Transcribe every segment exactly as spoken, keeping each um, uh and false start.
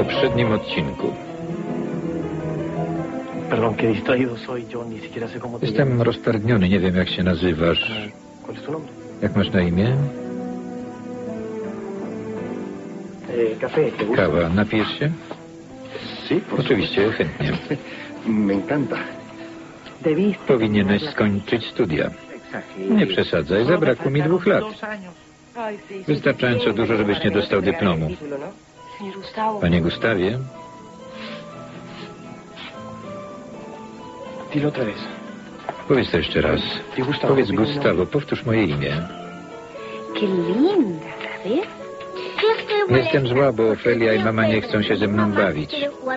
poprzednim odcinku. Jestem roztargniony, nie wiem jak się nazywasz. Jak masz na imię? Kawa, napijesz się? Oczywiście, chętnie. Powinieneś skończyć studia. Nie przesadzaj, zabrakło mi dwóch lat. Wystarczająco dużo, żebyś nie dostał dyplomu. Panie Gustawie? Powiedz to jeszcze raz. Powiedz Gustavo, powtórz moje imię. Jestem zła, bo Ofelia i mama nie chcą się ze mną bawić.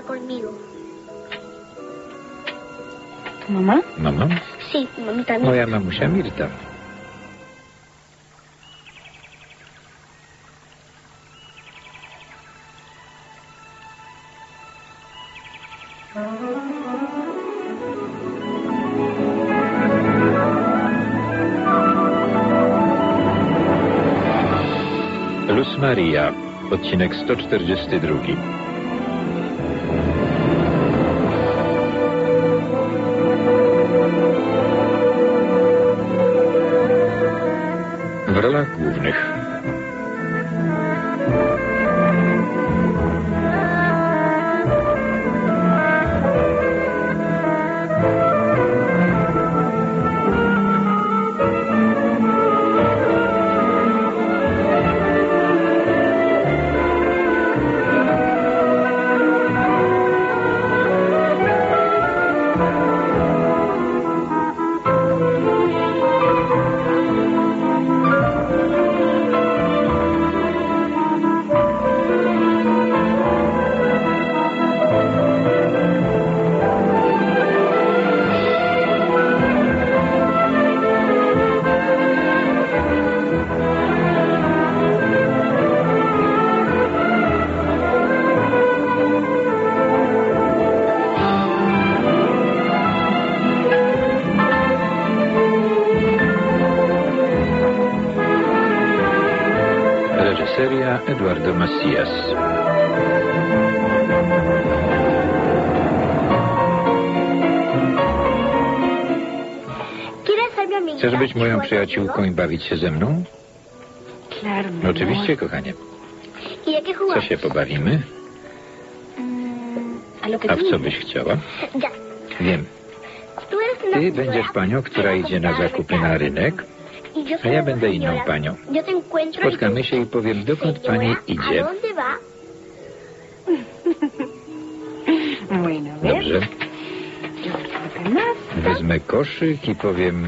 Mama? Mama? Moja mamusia Mirta. Luz Maria, odcinek sto czterdziesty drugi. W rolach głównych reżyseria Eduardo Macias. Chcesz być moją przyjaciółką i bawić się ze mną? Oczywiście, kochanie. Co się pobawimy? A w co byś chciała? Wiem. Ty będziesz panią, która idzie na zakupy na rynek, a ja będę inną panią. Spotkamy się i powiem, dokąd pani idzie. Dobrze. Wezmę koszyk i powiem,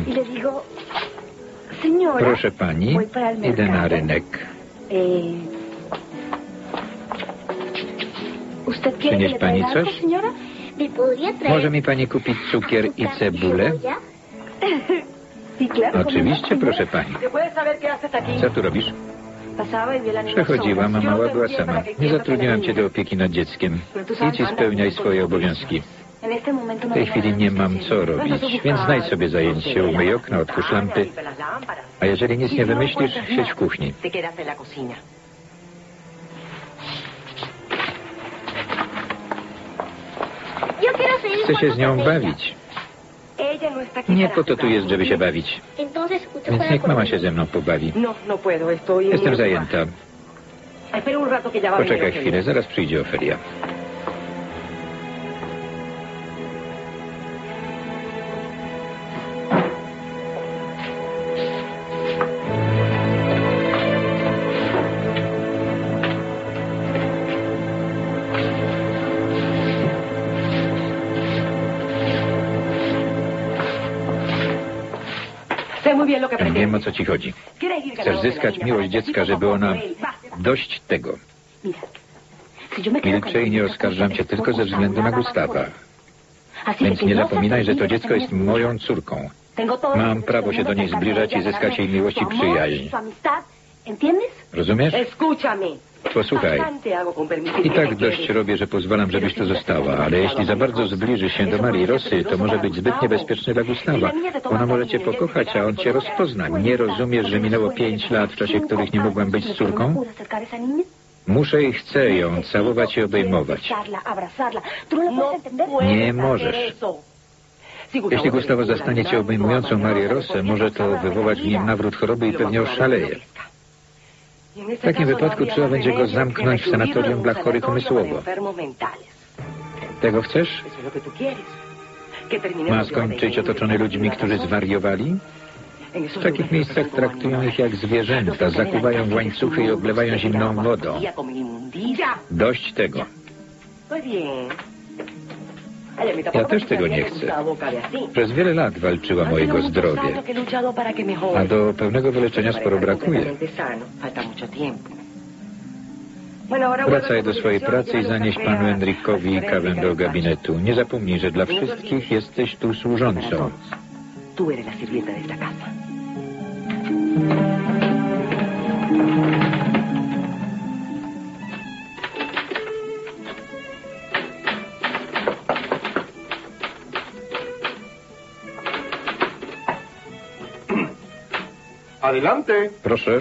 proszę pani, idę na rynek. Przynieś pani coś? Może mi pani kupić cukier i cebulę? Oczywiście, proszę pani. Co tu robisz? Przechodziłam, a mała była sama. Nie zatrudniłam cię do opieki nad dzieckiem. Idź i spełniaj swoje obowiązki. W tej chwili nie mam co robić, więc znajdź sobie zajęcie, umyj okno, otwórz lampy. A jeżeli nic nie wymyślisz, siedź w kuchni. Chcę się z nią bawić. Nie po to tu jest, żeby się bawić. Więc niech mama się ze mną pobawi. Jestem zajęta. Poczekaj chwilę, zaraz przyjdzie Ofelia. Wiem, o co ci chodzi. Chcesz zyskać miłość dziecka, żeby ona... Dość tego. Milczę i nie oskarżam cię tylko ze względu na Gustawa. Więc nie zapominaj, że to dziecko jest moją córką. Mam prawo się do niej zbliżać i zyskać jej miłość i przyjaźń. Rozumiesz? Posłuchaj. I tak dość robię, że pozwalam, żebyś tu została, ale jeśli za bardzo zbliżysz się do Marii Rosy, to może być zbyt niebezpieczne dla Gustawa. Ona może cię pokochać, a on cię rozpozna. Nie rozumiesz, że minęło pięć lat, w czasie których nie mogłam być z córką? Muszę i chcę ją całować i obejmować. Nie możesz. Jeśli Gustavo zastanie cię obejmującą Marię Rosę, może to wywołać w nim nawrót choroby i pewnie oszaleje. W takim wypadku trzeba będzie go zamknąć w sanatorium dla chorych umysłowo. Tego chcesz? Ma skończyć otoczony ludźmi, którzy zwariowali? W takich miejscach traktują ich jak zwierzęta, zakuwają w łańcuchy i oblewają zimną wodą. Dość tego. Ja też tego nie chcę. Przez wiele lat walczyłam o jego zdrowie, a do pełnego wyleczenia sporo brakuje. Wracaj do swojej pracy i zanieś panu Enricowi kawę do gabinetu. Nie zapomnij, że dla wszystkich jesteś tu służącą. Adelante. Proszę.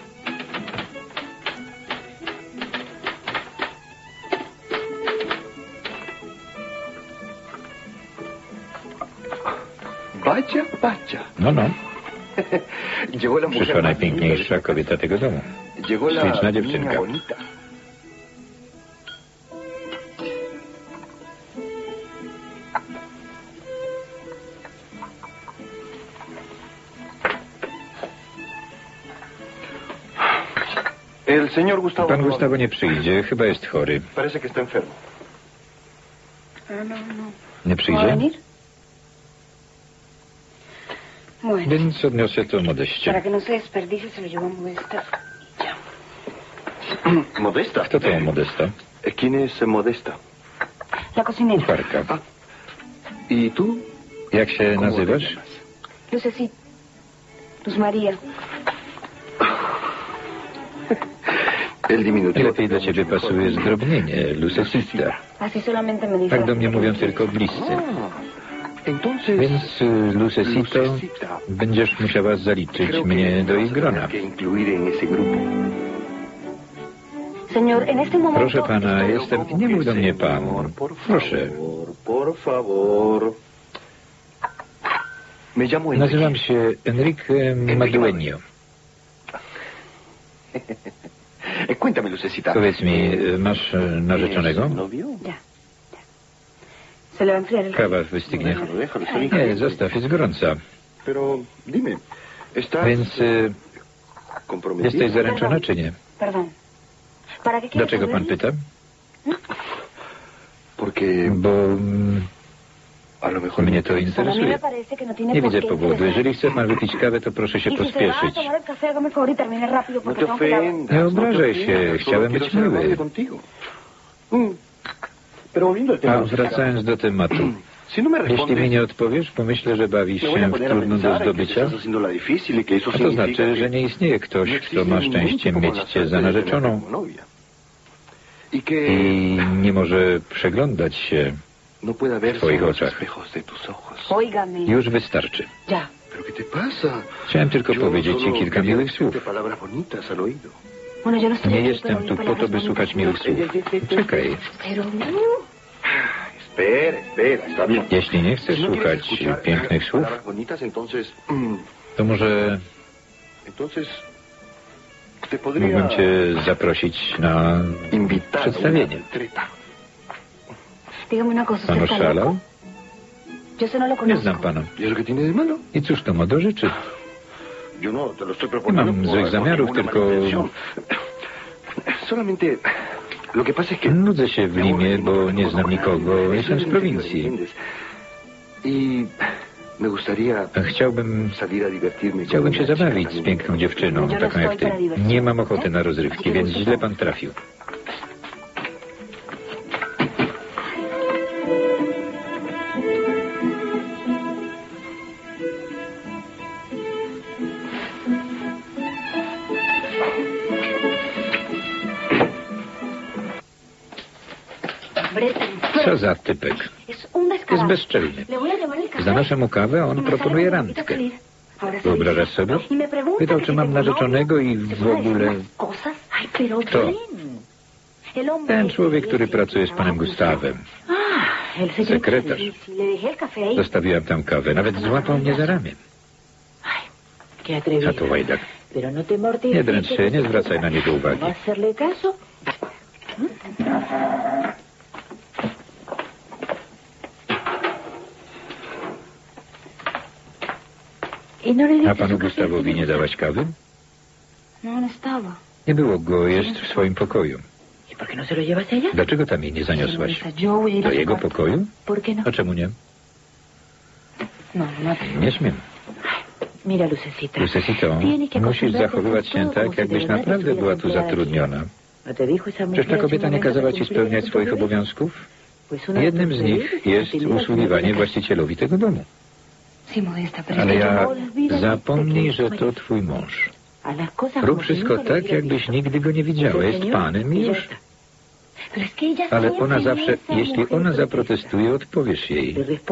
Vaya, vaya. No, no. Przyszła najpiękniejsza kobieta tego domu. Śliczna dziewczynka. El señor Gustavo. Pan Gustavo nie przyjdzie, chyba jest chory. Parece que está enfermo. Nie przyjdzie? Więc odniosę to Modeście. Modesta. Kto to Modesta? ¿Quién es Modesta? Kucharka. Ah. ¿Y tú? Jak się nazywasz? Lucecita. Luz María. Lepiej do ciebie pasuje zdrobnienie, Lucecita. Tak do mnie mówią tylko bliscy. Więc, Lucecito, będziesz musiała zaliczyć mnie do ich grona. Proszę pana, jestem... Nie mów do mnie pan. Proszę. Nazywam się Enrique Madueño. Powiedz mi, masz narzeczonego? Kawa wystygnie. Nie, zostaw, jest gorąca. Więc y, jesteś zaręczona, czy nie? Dlaczego pan pyta? Bo mm, mnie to interesuje. Nie widzę powodu. Jeżeli chce pan wypić kawę, to proszę się pospieszyć. Nie obrażaj się. Chciałem być miły. A wracając do tematu. Jeśli mi nie odpowiesz, pomyślę, że bawisz się w trudną do zdobycia. A to znaczy, że nie istnieje ktoś, kto ma szczęście mieć cię za narzeczoną i nie może przeglądać się w twoich oczach. Już wystarczy. Chciałem tylko powiedzieć ci kilka miłych słów. Nie jestem tu po to, by słuchać miłych słów. Czekaj. Jeśli nie chcesz słuchać pięknych słów, to może mógłbym cię zaprosić na przedstawienie. Pan oszalał? Nie znam pana. I cóż to ma do rzeczy? Nie mam złych zamiarów, tylko... Nudzę się w Limie, bo nie znam nikogo. Jestem z prowincji. Chciałbym... Chciałbym się zabawić z piękną dziewczyną, taką jak ty. Nie mam ochoty na rozrywki, więc źle pan trafił. Co za typek. Jest bezczelny. Zanoszę mu kawę, a on proponuje randkę. Wyobrażasz sobie? Pytał, czy mam narzeczonego i w ogóle... Kto? Ten człowiek, który pracuje z panem Gustawem. Sekretarz. Zostawiłam tam kawę. Nawet złapał mnie za ramię. A to łajdak. Nie dręcz się, nie zwracaj na niego uwagi. A panu Gustawowi nie dałaś kawy? Nie było go, jest w swoim pokoju. Dlaczego tam jej nie zaniosłaś? Do jego pokoju? A czemu nie? Nie śmiem. Lucecito, musisz zachowywać się tak, jakbyś naprawdę była tu zatrudniona. Czyż ta kobieta nie kazała ci spełniać swoich obowiązków? Jednym z nich jest usługiwanie właścicielowi tego domu. Ale ja... Zapomnij, że to twój mąż. Rób wszystko tak, jakbyś nigdy go nie widziała. Jest panem i już. Ale ona zawsze... Jeśli ona zaprotestuje, odpowiesz jej.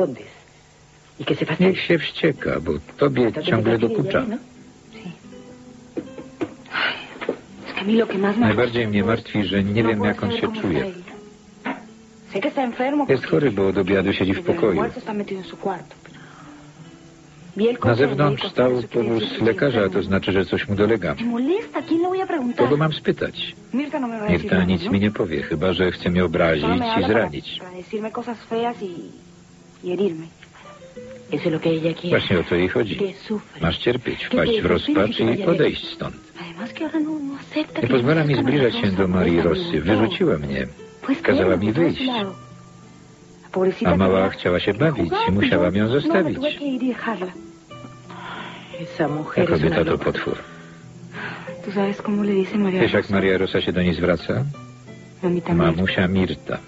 Niech się wścieka, bo tobie ciągle dokucza. Najbardziej mnie martwi, że nie wiem, jak on się czuje. Jest chory, bo od obiadu siedzi w pokoju. Na zewnątrz stał powóz lekarza, a to znaczy, że coś mu dolega. Kogo mam spytać? Mirta nic mi nie powie, chyba że chce mnie obrazić i zranić. Właśnie o to jej chodzi. Masz cierpieć, wpaść w rozpacz i odejść stąd. Nie pozwala mi zbliżać się do Marii Rossy. Wyrzuciła mnie. Kazała mi wyjść. A mała chciała się bawić i musiałam ją zostawić. Ta kobieta to potwór. Wiesz, jak Maria Rosa się do niej zwraca? Mamusia Mirta.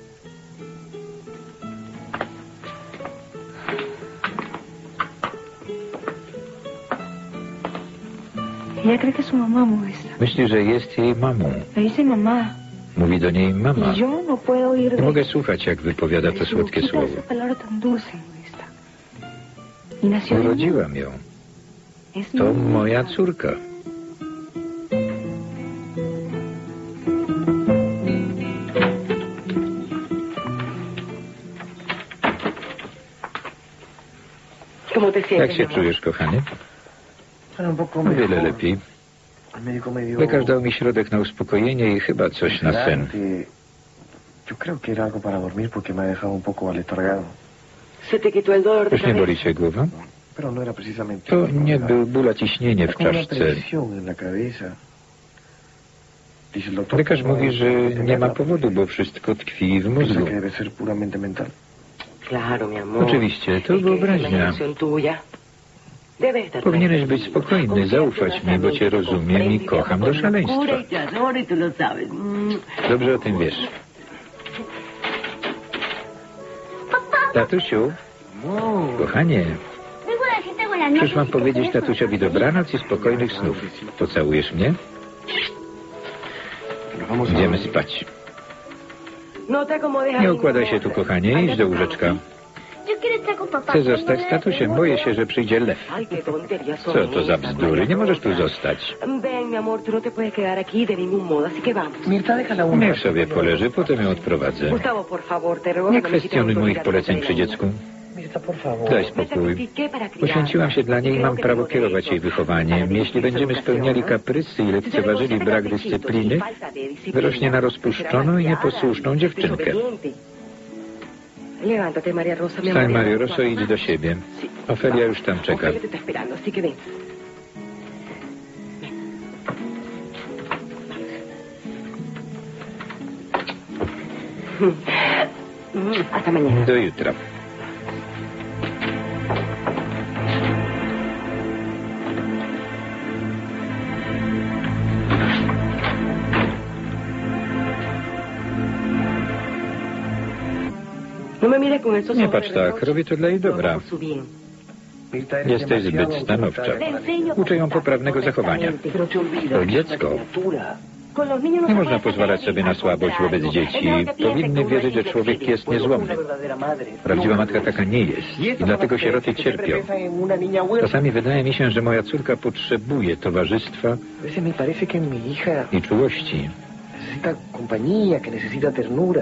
Myśli, że jest jej mamą. Mówi do niej mama. Nie mogę słuchać, jak wypowiada to słodkie słowo. Urodziłam ją. To moja córka. Jak się czujesz, kochanie? O wiele lepiej. Lekarz dał mi środek na uspokojenie i chyba coś na sen. Już nie boli cię głowa? To nie był ból, a ciśnienie w czaszce. Lekarz mówi, że nie ma powodu, bo wszystko tkwi w mózgu. Oczywiście, to wyobraźnia. Powinieneś być spokojny, zaufać mi, bo cię rozumiem i kocham do szaleństwa. Dobrze o tym wiesz. Tatusiu, kochanie, przyszłam powiedzieć tatusiowi dobranoc i spokojnych snów. Pocałujesz mnie? Idziemy spać. Nie układaj się tu, kochanie, idź do łóżeczka. Chcę zostać z tatusiem. Boję się, że przyjdzie lew. Co to za bzdury? Nie możesz tu zostać. Niech sobie poleży, potem ją odprowadzę. Nie kwestionuj moich poleceń przy dziecku. Daj spokój. Poświęciłam się dla niej i mam prawo kierować jej wychowaniem. Jeśli będziemy spełniali kaprysy i lekceważyli brak dyscypliny, wyrośnie na rozpuszczoną i nieposłuszną dziewczynkę. Wstań, Mario Rosso, i idź do siebie. Ofelia już tam czeka. Do jutra. Nie patrz tak, robię to dla jej dobra. Jesteś zbyt stanowcza. Uczę ją poprawnego zachowania. To dziecko. Nie można pozwalać sobie na słabość wobec dzieci. Powinny wierzyć, że człowiek jest niezłomny. Prawdziwa matka taka nie jest i dlatego sieroty cierpią. Czasami wydaje mi się, że moja córka potrzebuje towarzystwa i czułości. necesita compañía, que necesita ternura.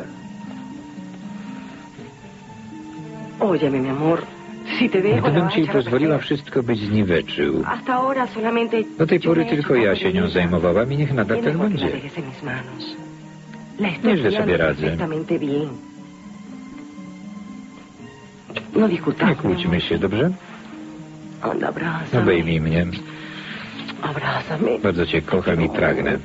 Óyeme, mi amor. Si te dejo, Gdybym ci pozwoliła, wszystko byś zniweczył. Hasta ahora solamente Do tej pory tylko ja się nią zajmowałam i niech nadal tak będzie. Nieźle sobie radzę. Nie kłóćmy się, dobrze? Obejmij mnie. Bardzo cię kocham i pragnę.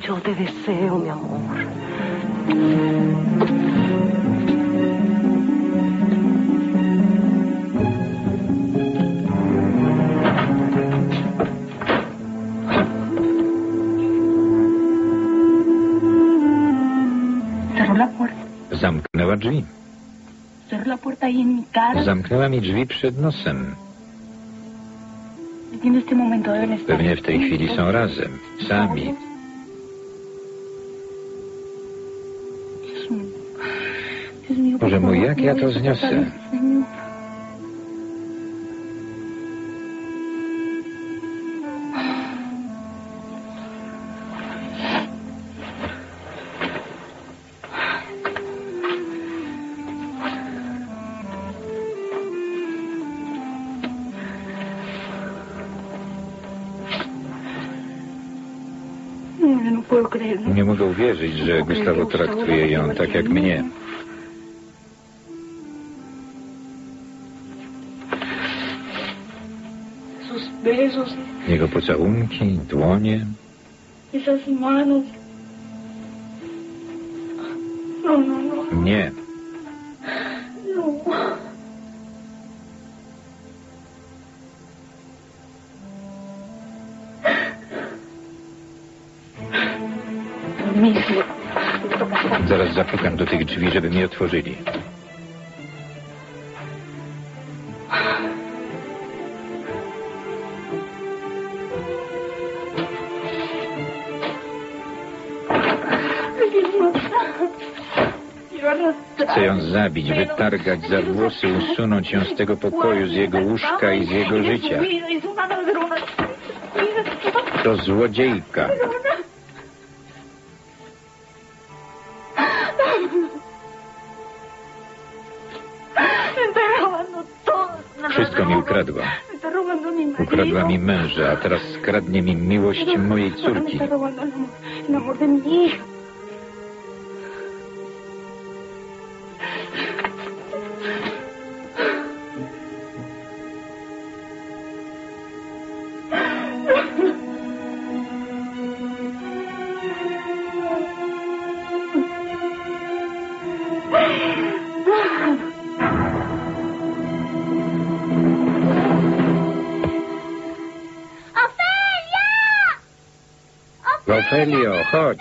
Zamknęła drzwi. Zamknęła mi drzwi przed nosem. Pewnie w tej chwili są razem, sami. Boże mój, jak ja to zniosę? Nie mogę uwierzyć, że Gustavo traktuje ją tak jak mnie. Jego pocałunki, dłonie. Nie. Zaraz zapukam do tych drzwi, żeby mi otworzyli. Chcę ją zabić, wytargać za włosy, usunąć ją z tego pokoju, z jego łóżka i z jego życia. To złodziejka. Wszystko mi ukradła. Ukradła mi męża, a teraz skradnie mi miłość mojej córki. Ofelio, chodź.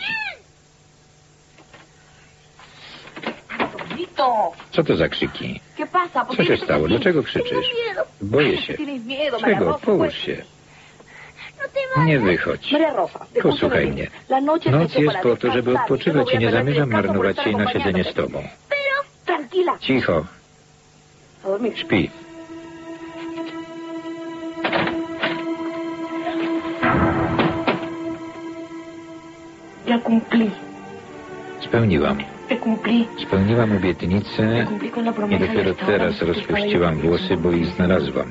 Co to za krzyki? Co się stało? Dlaczego krzyczysz? Boję się. Czego? Połóż się. Nie wychodź. Posłuchaj mnie. Noc jest po to, żeby odpoczywać i nie zamierzam marnować jej na siedzenie z tobą. Cicho. Śpi. Spełniłam. Spełniłam obietnicę i dopiero teraz rozpuściłam włosy, bo ich znalazłam.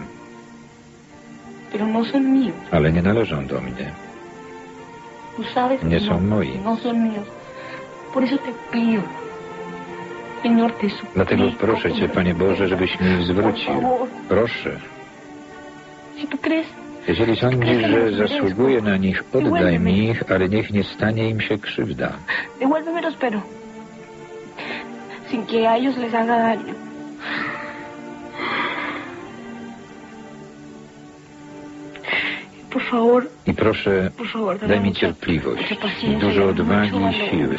Ale nie należą do mnie. Nie są moi. Dlatego proszę Cię, Panie Boże, żebyś mi ich zwrócił. Proszę. Jeżeli sądzisz, że zasługuję na nich, oddaj mi ich, ale niech nie stanie im się krzywda. Sin que a ellos les haga daño. Por favor. I proszę, daj mi cierpliwość, dużo odwagi i siły.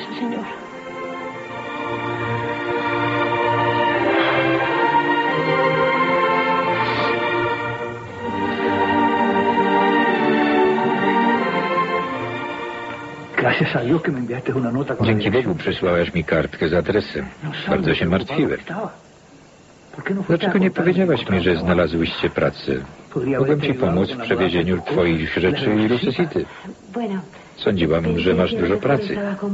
Dzięki Bogu przysłałaś mi kartkę z adresem. Bardzo się martwiłem. Dlaczego nie powiedziałaś mi, że znalazłyście pracę? Mogłem ci pomóc w przewiezieniu twoich rzeczy i Lucysity. Sądziłam, że masz dużo pracy.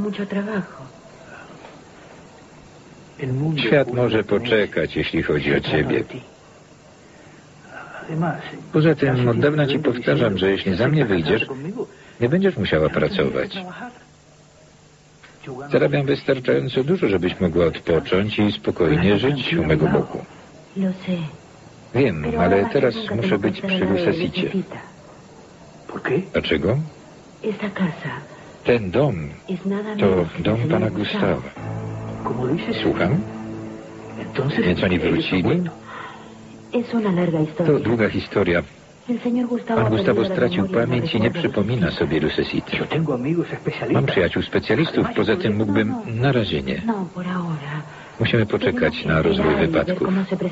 Świat może poczekać, jeśli chodzi o ciebie. Poza tym od dawna ci powtarzam, że jeśli za mnie wyjdziesz, nie będziesz musiała pracować. Zarabiam wystarczająco dużo, żebyś mogła odpocząć i spokojnie żyć u mego boku. Wiem, ale teraz muszę być przy Lucesicie. Dlaczego? Ten dom to dom pana Gustawa. Słucham? Więc oni wrócili? To długa historia. Pan Gustavo stracił pamięć i nie przypomina sobie Lucesity. Mam przyjaciół specjalistów, poza tym mógłbym... Na razie nie. Musimy poczekać na rozwój wypadków.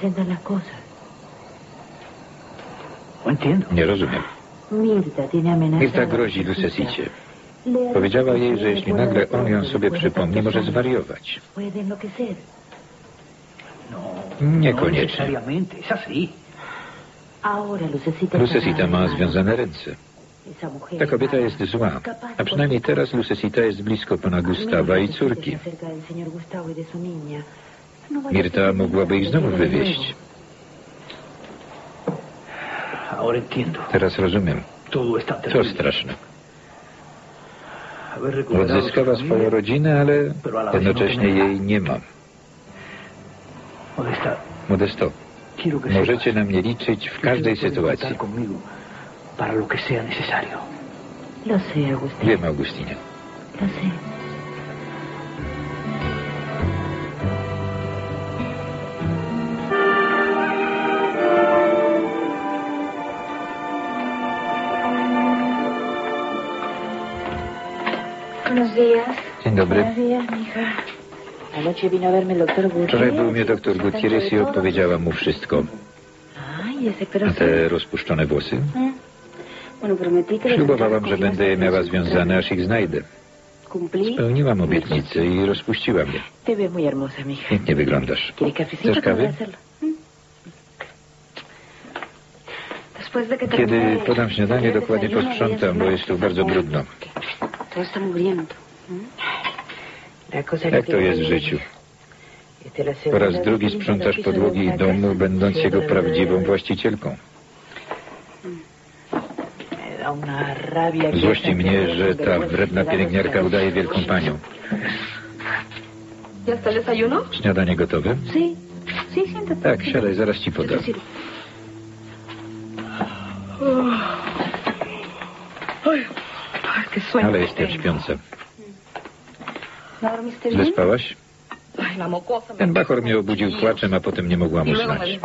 Nie rozumiem. Mirta grozi Lucesicie. Powiedziała jej, że jeśli nagle on ją sobie przypomni, może zwariować. Niekoniecznie. Lucesita ma związane ręce. Ta kobieta jest zła, a przynajmniej teraz Lucesita jest blisko pana Gustawa i córki. Mirta mogłaby ich znowu wywieźć. Teraz rozumiem. To straszne. Odzyskała swoją rodzinę, ale jednocześnie jej nie ma. Modesto, możecie na mnie liczyć w każdej sytuacji. Wiem, Augustinie. Dzień dobry. Wczoraj był mnie doktor Gutierrez i opowiedziała mu wszystko. A te rozpuszczone włosy? Ślubowałam, że będę je miała związane, aż ich znajdę. Spełniłam obietnicę i rozpuściłam je. Pięknie wyglądasz. Chcesz kawy? Kiedy podam śniadanie, dokładnie posprzątam, bo jest tu bardzo brudno. Jak to jest w życiu? Po raz drugi sprzątasz podłogi domu, będąc jego prawdziwą właścicielką. Złości mnie, że ta wredna pielęgniarka udaje wielką panią. Śniadanie gotowe? Tak, siadaj, zaraz ci podam. Ale jestem śpiąca. Wyspałaś? Ten bachor mnie obudził płaczem, a potem nie mogłam usnąć.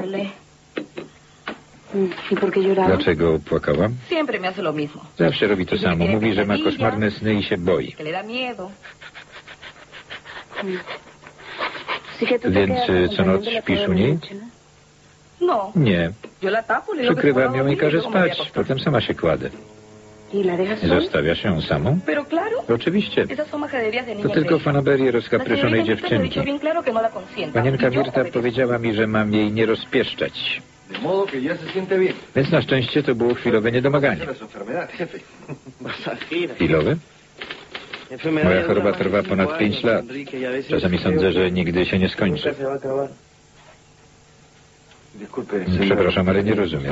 Dlaczego płakałam? Zawsze robi to samo. Mówi, że ma koszmarne sny i się boi. Więc co noc śpisz u niej? Nie. Przykrywam ją i każę spać. Potem sama się kładę. Zostawiasz ją samą? Oczywiście. To tylko fanaberie rozkapryszonej dziewczynki. Panienka Mirta powiedziała mi, że mam jej nie rozpieszczać. Więc na szczęście to było chwilowe niedomaganie. Chwilowe? Moja choroba trwa ponad pięć lat. Czasami sądzę, że nigdy się nie skończy. Przepraszam, ale nie rozumiem.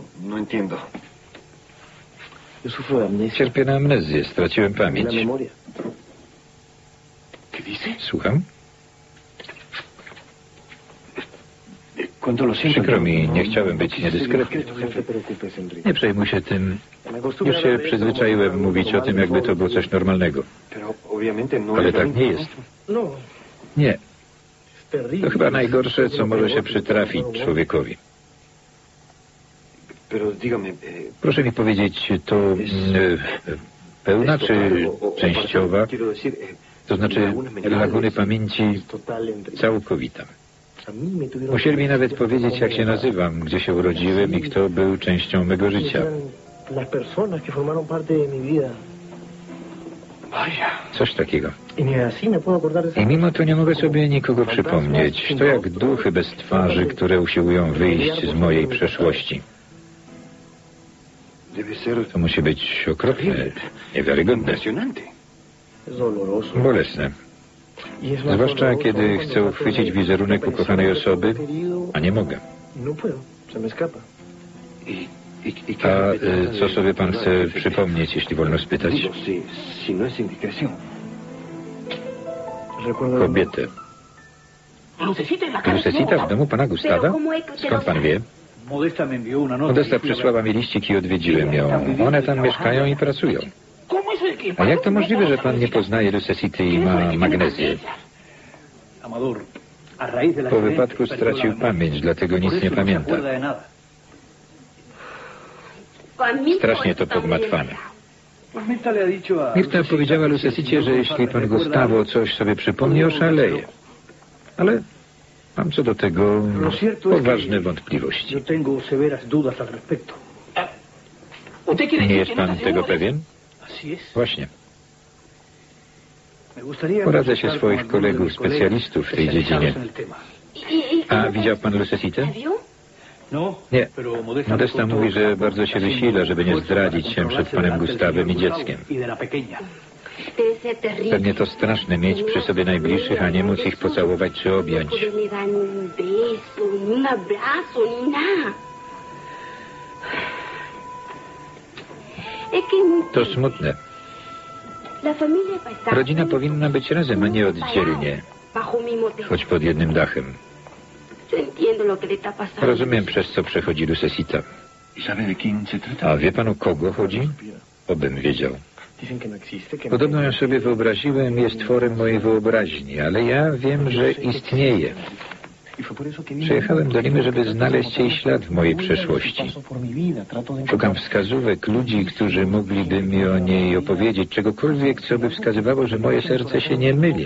Cierpię na amnezję, straciłem pamięć. Słucham? Przykro mi, nie chciałem być niedyskretny. Nie przejmuj się tym. Już się przyzwyczaiłem mówić o tym, jakby to było coś normalnego. Ale tak nie jest. Nie. To chyba najgorsze, co może się przytrafić człowiekowi. Proszę mi powiedzieć, to e, pełna czy częściowa? To znaczy laguny pamięci całkowita. Musieli mi nawet powiedzieć, jak się nazywam, gdzie się urodziłem i kto był częścią mego życia. Coś takiego. I mimo to nie mogę sobie nikogo przypomnieć. To jak duchy bez twarzy, które usiłują wyjść z mojej przeszłości. To musi być okropne, niewiarygodne, bolesne. Zwłaszcza kiedy chcę uchwycić wizerunek ukochanej osoby, a nie mogę. A y, co sobie pan chce przypomnieć, jeśli wolno spytać? Kobietę. Lucecita w domu pana Gustawa? Skąd pan wie? Modesta przysłała mi liścik i odwiedziłem ją. One tam mieszkają i pracują. A jak to możliwe, że pan nie poznaje Lucecity i ma magnezję? Po wypadku stracił pamięć, dlatego nic nie pamięta. Strasznie to pogmatwane. Mirta powiedziała Lucecicie, że jeśli pan Gustavo coś sobie przypomni, oszaleje. Ale mam co do tego poważne wątpliwości. Nie jest pan tego pewien? Właśnie. Poradzę się swoich kolegów, specjalistów w tej dziedzinie. A widział pan Lucecitę? Nie. Modesta mówi, że bardzo się wysila, żeby nie zdradzić się przed panem Gustawem i dzieckiem. Pewnie to straszne mieć przy sobie najbliższych, a nie móc ich pocałować czy objąć. To smutne. Rodzina powinna być razem, a nie oddzielnie, choć pod jednym dachem. Rozumiem, przez co przechodzi Lucecita. A wie pan, o kogo chodzi? Obym wiedział. Podobno ją sobie wyobraziłem, jest tworem mojej wyobraźni, ale ja wiem, że istnieje. Przyjechałem do Limy, żeby znaleźć jej ślad w mojej przeszłości. Szukam wskazówek, ludzi, którzy mogliby mi o niej opowiedzieć, czegokolwiek, co by wskazywało, że moje serce się nie myli.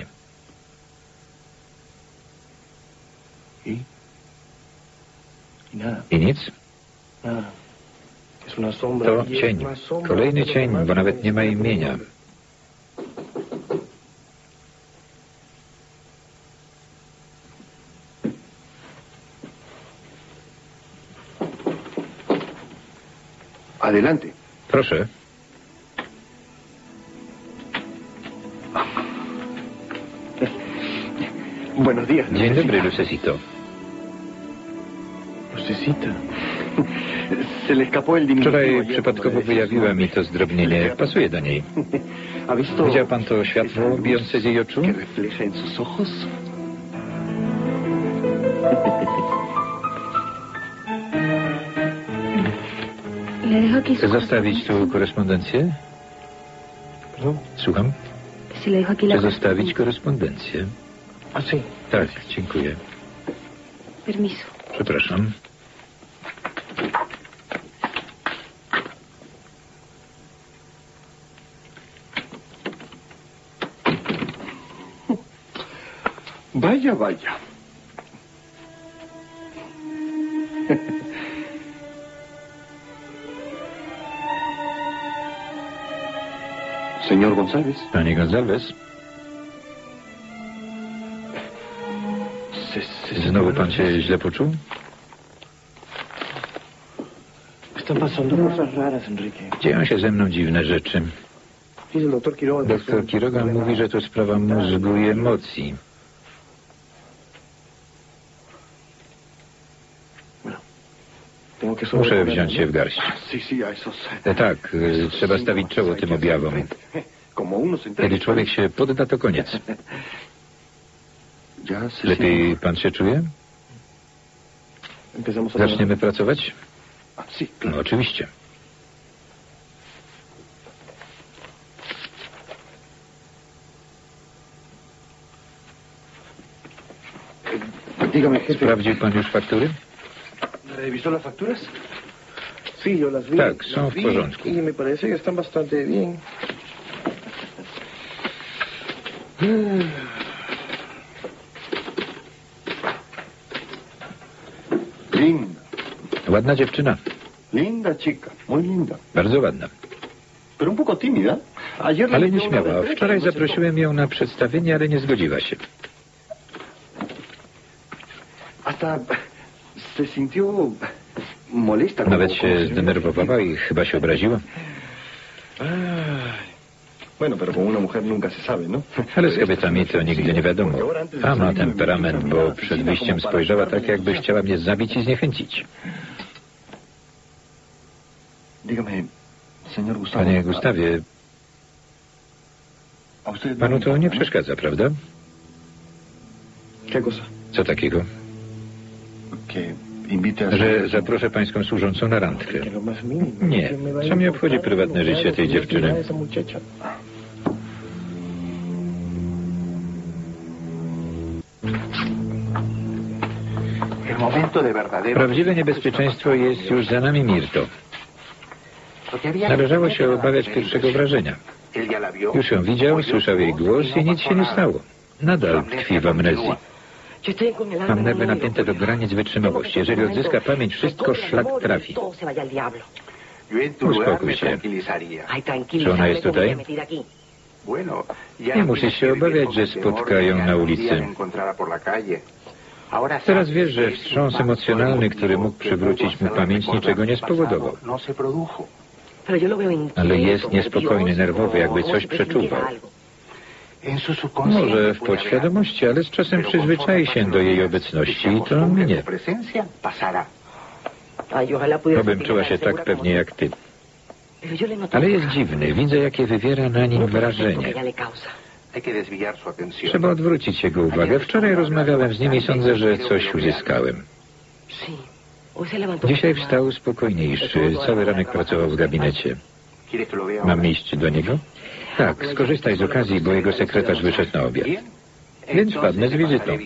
I nic? To cień. Kolejny cień, bo nawet nie ma imienia. Adelante. Proszę. Buenos días. Dzień dobry, Lucecito. Lucecita. Se le escapó el Wczoraj przypadkowo wyjawiła mi to zdrobnienie. Pasuje do niej. Widział pan to światło bijące z jej oczu? Chcę zostawić tu korespondencję? Słucham? Chcę zostawić korespondencję. Tak, dziękuję. Przepraszam. Vaya, vaya. Señor González. Panie González. Znowu pan się źle poczuł? Dzieją się ze mną dziwne rzeczy. Doktor Quiroga mówi, że to sprawa mózgu i emocji. Muszę wziąć się w garść. Tak, trzeba stawić czoło tym objawom. Kiedy człowiek się podda, to koniec. Lepiej pan się czuje? Zaczniemy pracować? No, oczywiście. Sprawdził pan już faktury? Tak, są w porządku. Ładna dziewczyna. Linda chica, muy linda. Bardzo ładna. Pero un poco tímida. Ale nieśmiała. Wczoraj zaprosiłem ją na przedstawienie, ale nie zgodziła się. Hasta se sintió molesta. Nawet się zdenerwowała i chyba się obraziła. Bueno, pero con una mujer nunca se sabe, ¿no? Ale z kobietami to nigdy nie wiadomo. A ma temperament, bo przed wyjściem spojrzała tak, jakby chciała mnie zabić i zniechęcić. Panie Gustawie, panu to nie przeszkadza, prawda? Co takiego? Że zaproszę pańską służącą na randkę. Nie. Co mnie obchodzi prywatne życie tej dziewczyny? Prawdziwe niebezpieczeństwo jest już za nami, Mirto. Należało się obawiać pierwszego wrażenia. Już ją widział, słyszał jej głos i nic się nie stało. Nadal tkwi w amnezji. Mam nerwy napięte do granic wytrzymałości. Jeżeli odzyska pamięć, wszystko szlak trafi. Uspokój się. Czy ona jest tutaj? Nie musisz się obawiać, że spotka ją na ulicy. Teraz wiesz, że wstrząs emocjonalny, który mógł przywrócić mu pamięć, niczego nie spowodował. Ale jest niespokojny, nerwowy, jakby coś przeczuwał. Może w podświadomości, ale z czasem przyzwyczai się do jej obecności i to minie. Obym czuła się tak pewnie jak ty. Ale jest dziwny. Widzę, jakie wywiera na nim wrażenie. Trzeba odwrócić jego uwagę. Wczoraj rozmawiałem z nim i sądzę, że coś uzyskałem. Dzisiaj wstał spokojniejszy. Cały ranek pracował w gabinecie. Mam iść do niego? Tak, skorzystaj z okazji, bo jego sekretarz wyszedł na obiad. Więc wpadnę z wizytą.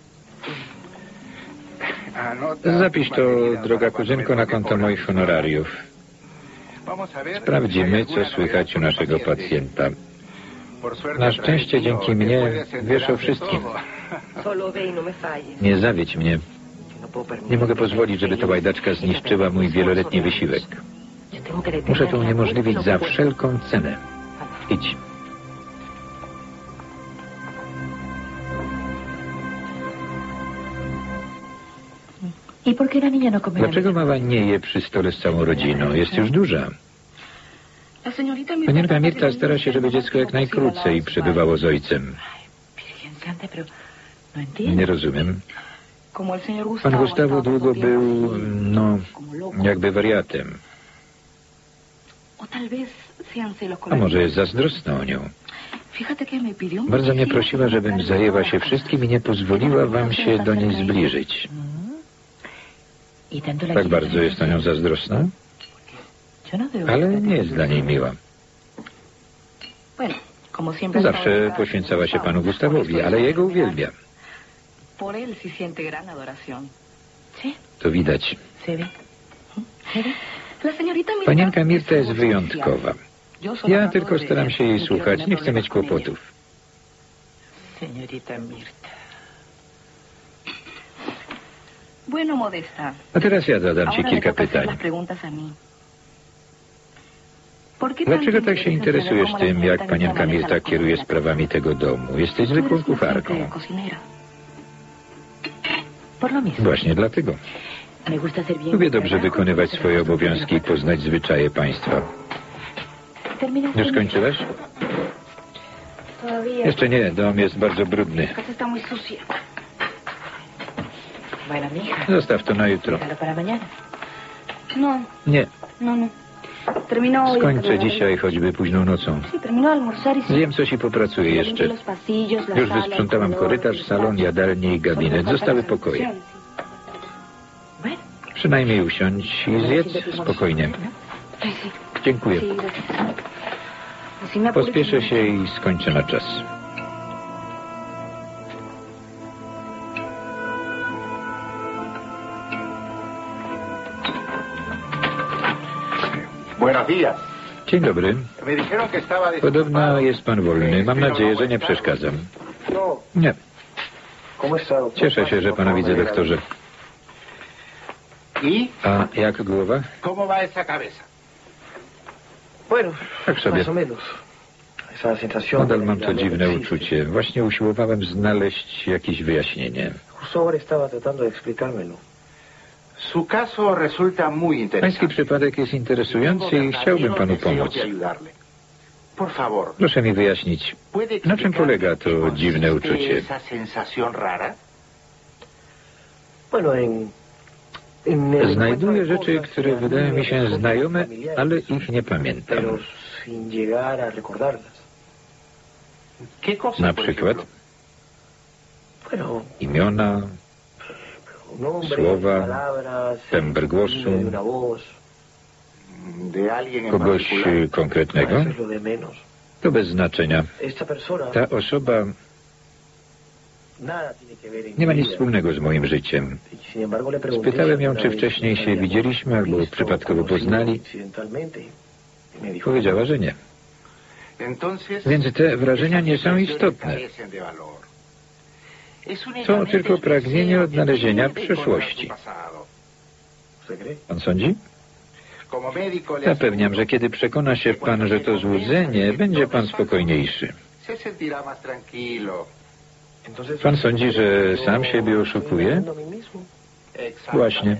Zapisz to, droga kuzynko, na konto moich honorariów. Sprawdzimy, co słychać u naszego pacjenta. Na szczęście dzięki mnie wiesz o wszystkim. Nie zawiedź mnie. Nie mogę pozwolić, żeby ta łajdaczka zniszczyła mój wieloletni wysiłek. Muszę to uniemożliwić za wszelką cenę. Idź. Dlaczego mała nie je przy stole z całą rodziną? Jest już duża. Panienka Mirta stara się, żeby dziecko jak najkrócej przebywało z ojcem. Nie rozumiem. Pan Gustavo długo był, no, jakby wariatem. A może jest zazdrosna o nią. Bardzo mnie prosiła, żebym zajęła się wszystkim i nie pozwoliła wam się do niej zbliżyć. Tak bardzo jest o nią zazdrosna? Ale nie jest dla niej miła. Zawsze poświęcała się panu Gustavowi, ale jego uwielbia. To widać. Panienka Mirta jest wyjątkowa. Ja tylko staram się jej słuchać, nie chcę mieć kłopotów. A teraz ja zadam ci kilka pytań. Dlaczego tak się interesujesz tym, jak panienka Mirta kieruje sprawami tego domu? Jesteś zwykłą kucharką. Właśnie dlatego. Lubię dobrze wykonywać swoje obowiązki i poznać zwyczaje państwa. Już skończyłeś? Jeszcze nie, dom jest bardzo brudny. Zostaw to na jutro. Nie. Skończę dzisiaj choćby późną nocą. Zjem coś i popracuję jeszcze. Już wysprzątałam korytarz, salon, jadalnię i gabinet. Zostały pokoje. Przynajmniej usiądź i zjedz spokojnie. Dziękuję. Pospieszę się i skończę na czas. Dzień dobry. Podobno jest pan wolny. Mam nadzieję, że nie przeszkadzam. Nie. Cieszę się, że pana widzę, doktorze. A jak głowa? Tak sobie. Nadal mam to dziwne uczucie. Właśnie usiłowałem znaleźć jakieś wyjaśnienie. Su caso resulta muy Pański interesante. przypadek jest interesujący i chciałbym panu pomóc. Por favor, Proszę mi wyjaśnić, na czym polega to dziwne uczucie? esa sensación rara? Bueno, en, en el Znajduję encuentro rzeczy, cosas które que a mí wydają me mi się resultan znajome, familiares, ale ich nie pamiętam. pero sin llegar a recordarlas. ¿Qué cosa, Na por przykład ejemplo? Bueno, imiona, un nombre, słowa, palabras, temper głosu, de una voz, ¿De alguien en kogoś particular? y, konkretnego. eso es lo de menos. To bez znaczenia. Esta persona Ta osoba nada tiene que ver en nie ma mi nic vida. wspólnego z moim życiem. Y sin embargo, le pregunté Spytałem si ją, alguna czy vez wcześniej się habíamos widzieliśmy albo visto, przypadkowo conocido poznali. incidentalmente. Y me dijo, Powiedziała, że nie. Entonces, Więc te wrażenia nie są esas istotne. carecen de valor. Es To únicamente tylko el pragnienie deseo odnalezienia de recordar przeszłości. su pasado. ¿usted cree? Pan sądzi? Como médico le Zapewniam, że aseguro kiedy przekona się pan, że to złudzenie, będzie pan spokojniejszy. se sentirá más tranquilo. Entonces, Pan sądzi, że yo sam siebie estoy oszukuje? engañando a mí mismo. Właśnie.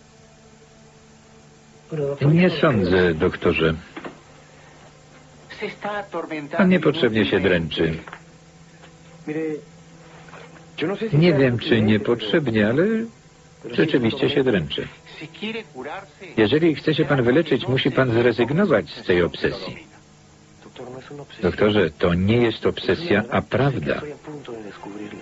Bueno, doctor, Nie yo no sądzę, creo. doktorze. Se está atormentando Pan niepotrzebnie się dręczy. Mire, yo no sé si Nie sea wiem, czy accidente, niepotrzebnie, ale pero- rzeczywiście się dręczy. Si quiere curarse, Jeżeli chce się pan wyleczyć, musi pan zrezygnować z tej obsesji. Doctor, no es una obsesión. Doktorze, to nie jest obsesja, a prawda. Estoy a punto de descubrirla.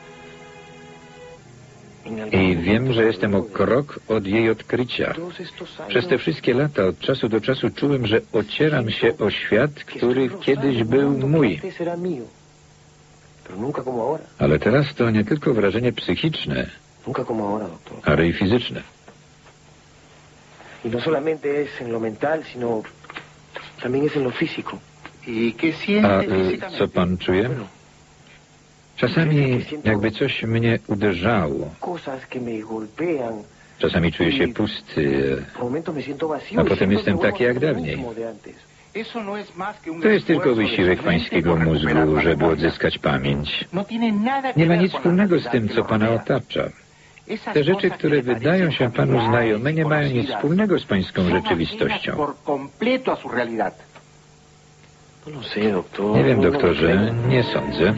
En algún I momento wiem, że jestem o de krok od jej odkrycia. todos estos años Przez te wszystkie lata, od czasu do czasu czułem, że ocieram się o świat, que który estoy kiedyś rozando był un mundo que mój. antes era mío, pero nunca como ahora. Ale teraz to nie tylko wrażenie psychiczne, Nunca como ahora, doctor. ale i fizyczne. Y no solamente es en lo mental, sino también es en lo físico. ¿y qué A siente y, físicamente? co pan czuje? Bueno, Czasami jakby coś mnie uderzało. cosas que me golpean. Czasami czuję się pusty. Por momentos me siento vacío. A y potem siento jestem que vuelvo taki a jak ser el dawniej. mismo de antes. Eso no es más que un To jest tylko esfuerzo de su wysiłek mente pańskiego por recuperar mózgu, la żeby memoria. odzyskać pamięć. No tiene nada que Nie ma ver nic con la wspólnego z realidad tym, que co lo pana rodea. otacza. Esas Te rzeczy, cosas które que le wydają parecen się panu familiares znajome, nie y mają nic conocidas, wspólnego z pańską son ajenas rzeczywistością. por completo a su realidad. No lo sé, doctor. Nie wiem, No, no doktorze, creo. nie sądzę.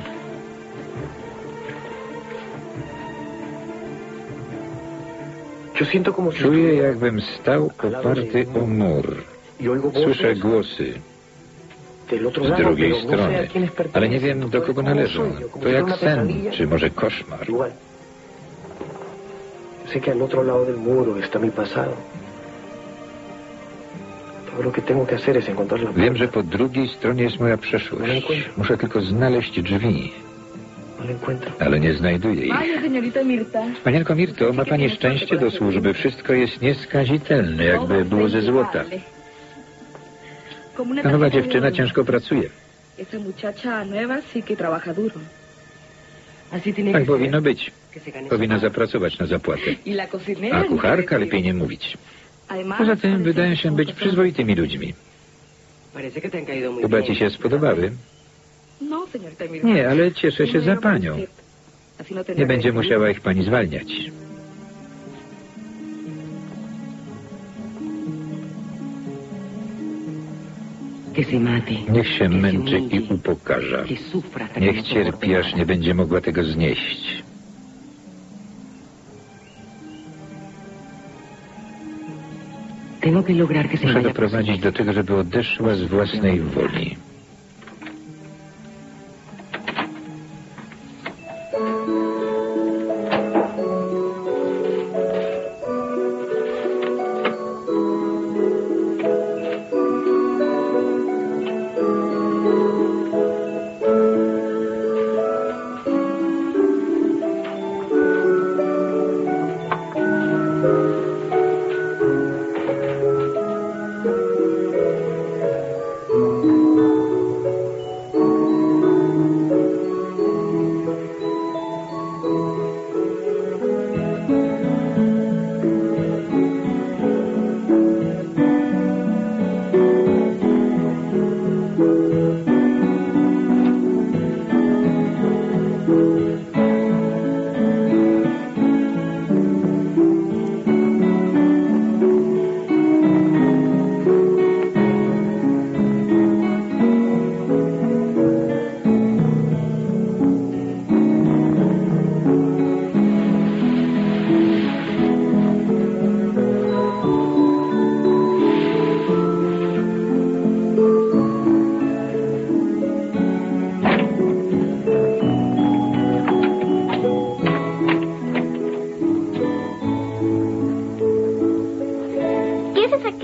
Yo siento como si Czuję, estuviera jakbym stał oparty o mur. y oigo Słyszę voces głosy del otro z lado, drugiej pero no sé strony, a quiénes pertenecen. ale nie wiem, do Doctor, kogo es como un należą. sueño, como To si fuera jak una sen, pesadilla. czy może koszmar. Igual. Sé que al otro lado del muro está mi pasado. Todo lo que tengo que hacer es encontrar la Wiem, puerta. że po drugiej stronie jest moja przeszłość. Muszę tylko znaleźć drzwi, No la encuentro. ale nie znajduję ich. Vaya, señorita Mirta. Panienko Mirto, ma pani szczęście do służby. Wszystko jest nieskazitelne, jakby było ze złota. Como una Ta nowa tarjeta de dziewczyna oro. ciężko pracuje. Esa muchacha nueva sí que trabaja duro. Así tiene Tak que powinno ser. być. Que se gane su Powinna pago. zapracować na zapłatę. Y la cocinera... A ni kucharka qué lepiej decir. nie mówić. Además, Poza tym parece wydają que się son być personas- przyzwoitymi ludźmi. Parece que te han caído muy Chyba bien. ci się spodobały. No, señorita Mirta. Nie, ale cieszę się za panią. Así no tendrá Nie que będzie decir- musiała ich pani zwalniać. Que se mate. Niech się que se męczy i humille, upokarza. que sufra hasta que Niech no cierpi, soporte aż nada. nie będzie mogła tego znieść. Tengo que lograr que se Muszę vaya. doprowadzić do tego, żeby odeszła z własnej woli.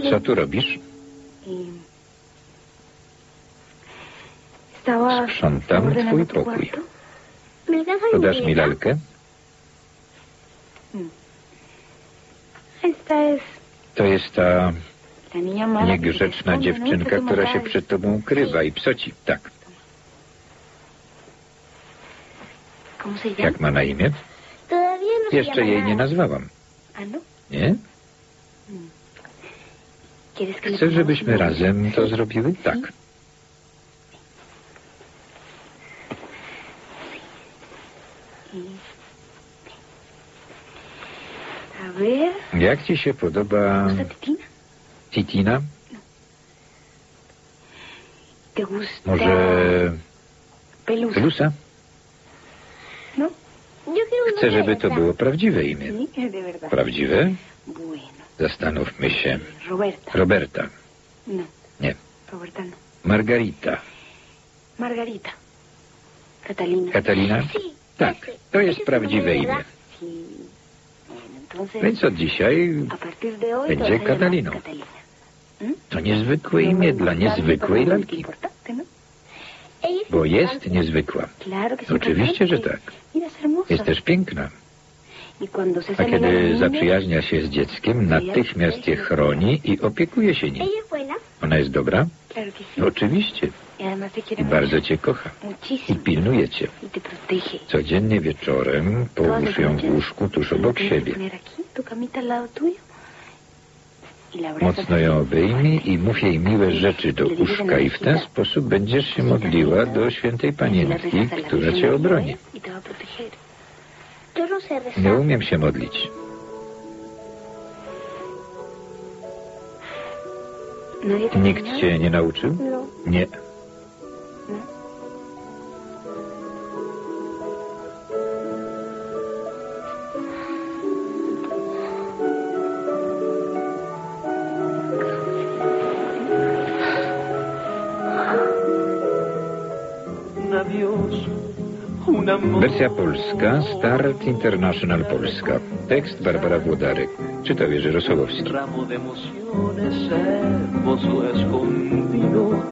Co tu robisz? Sprzątam twój pokój. Podasz mi lalkę? To jest ta niegrzeczna dziewczynka, która się przed tobą ukrywa i psoci. Tak. Jak ma na imię? Jeszcze jej nie nazwałam. Nie? Chcesz, żebyśmy razem to zrobiły? Tak. Jak ci się podoba Titina? Może Pelusa? Chcę, żeby to było prawdziwe imię. Prawdziwe? Zastanówmy się. Roberta. Nie. Margarita. Katalina? Tak, to jest prawdziwe imię. Więc od dzisiaj będzie Kataliną. To niezwykłe imię dla niezwykłej lalki. Bo jest niezwykła. Oczywiście, że tak. Jest też piękna. A kiedy zaprzyjaźnia się z dzieckiem, natychmiast je chroni i opiekuje się nim. Ona jest dobra? Oczywiście. I bardzo cię kocha. I pilnuje cię. Codziennie wieczorem połóż ją w łóżku tuż obok siebie. Mocno ją obejmij i mów jej miłe rzeczy do uszka i w ten sposób będziesz się modliła do świętej panienki, która cię obroni. Nie umiem się modlić. Nikt cię nie nauczył? Nie. Wersja polska, Start International Polska. Tekst Barbara Włodarek. Czytał Jerzy Rosołowski.